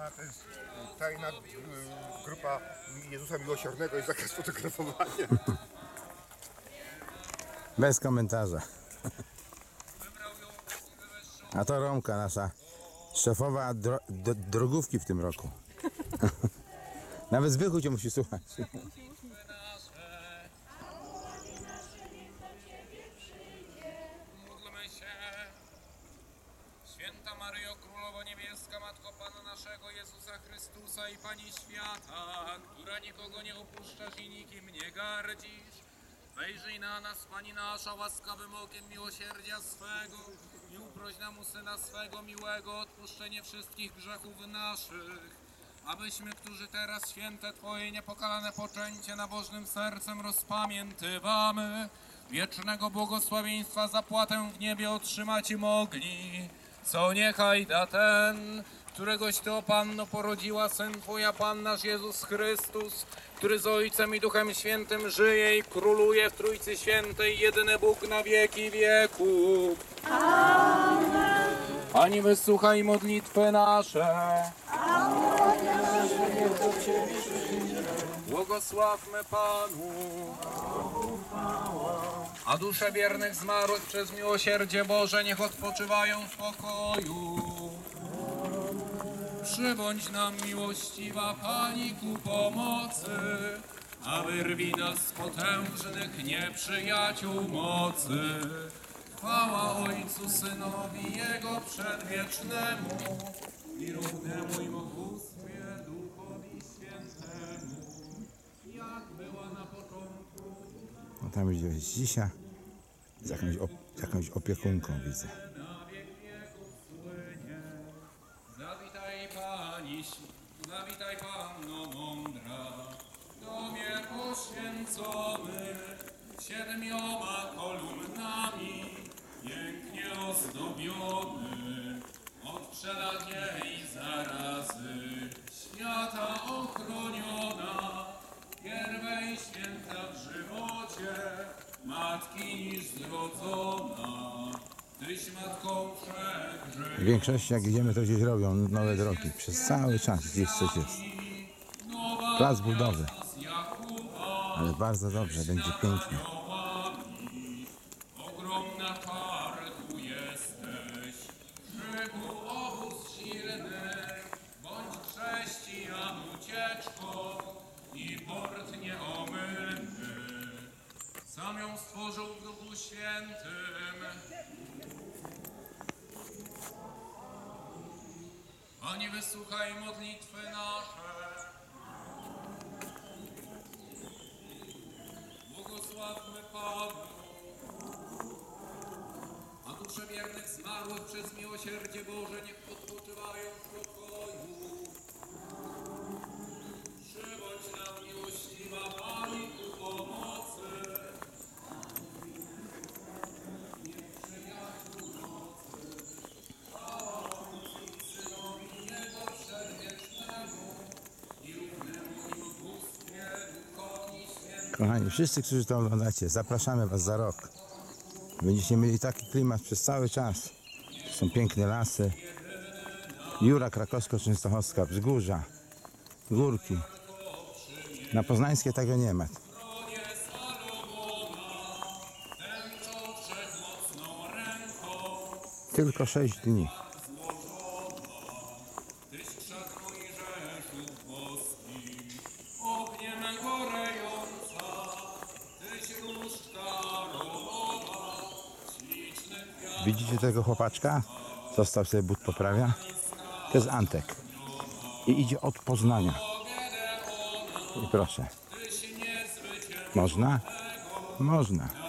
to jest tajna grupa Jezusa Miłosiernego i zakaz fotografowania. Bez komentarza. A to Romka, nasza szefowa drogówki w tym roku. Nawet Zbychu cię musi słuchać. Módlmy się. Święta Maryjo, Królowo Niebieska, Matko Pana naszego Jezusa Chrystusa i Pani Świata, która nikogo nie opuszczasz i nikim nie gardzisz. Wejrzyj na nas, Pani nasza, łaskawym okiem miłosierdzia swego i uproś nam u Syna swego miłego odpuszczenie wszystkich grzechów naszych, abyśmy, którzy teraz święte Twoje niepokalane poczęcie nabożnym sercem rozpamiętywamy, wiecznego błogosławieństwa zapłatę w niebie otrzymać mogli. Co niechaj da ten, któregoś Ty, o Panno, porodziła, Syn Twój, a Pan nasz Jezus Chrystus, który z Ojcem i Duchem Świętym żyje i króluje w Trójcy Świętej, jedyny Bóg na wieki wieków. Amen. Pani, wysłuchaj modlitwy nasze. Błogosławmy Panu. A dusze wiernych zmarłych przez miłosierdzie Boże niech odpoczywają w pokoju. Przybądź nam, miłościwa Pani, ku pomocy, a wyrwij nas z potężnych nieprzyjaciół mocy. Chwała Ojcu, Synowi Jego przedwiecznemu i równemu i bóstwie Duchowi Świętemu, jak była na początku. No tam idzie dzisiaj z jakąś opiekunką, widzę. Na wiek wieków słynie. Zawitaj Pani, zawitaj Panno mądra, w domie poświęcony 7 kolumnami, pięknie ozdobiony, od wszelakiej zarazy, świata ochroniona, pierwej święta w żywocie, matki niż zrodzona, Tyś matką wszech W większości jak idziemy, to gdzieś robią nowe drogi. Przez cały czas gdzieś coś jest. Plac budowy. Ale bardzo dobrze, będzie pięknie. Ogromna parku jesteś, brzegu obóz silny, bądź chrześcijan ucieczką i port nieomylny. Sam ją stworzył w Duchu Świętym. Panie, wysłuchaj modlitwy nasze. Błogosławmy Panu. A dusze wiernych zmarłych przez miłosierdzie Boże niech odpoczywają w pokoju. Przybądź nam, miłościwa Pani, ku pomocy. Niech przyjaciół nocy, chwała Ojcu, Synowi Jego przedwiecznemu i równemu im bóstwie Duchowi Świętemu. Kochani, wszyscy, którzy to oglądacie, zapraszamy Was za rok. Będziecie mieli taki klimat przez cały czas. Są piękne lasy. Jura krakowsko-częstochowska, wzgórza, górki. Na Poznańskie tego nie ma. Tylko 6 dni. Tyś krzak Mojżeszów boski, ogniem gorejąca, Tyś różdżka romowa, śliczny kwiat. Widzicie tego chłopaczka? Został sobie but poprawia. To jest Antek. I idzie od Poznania. I proszę. Można? Można.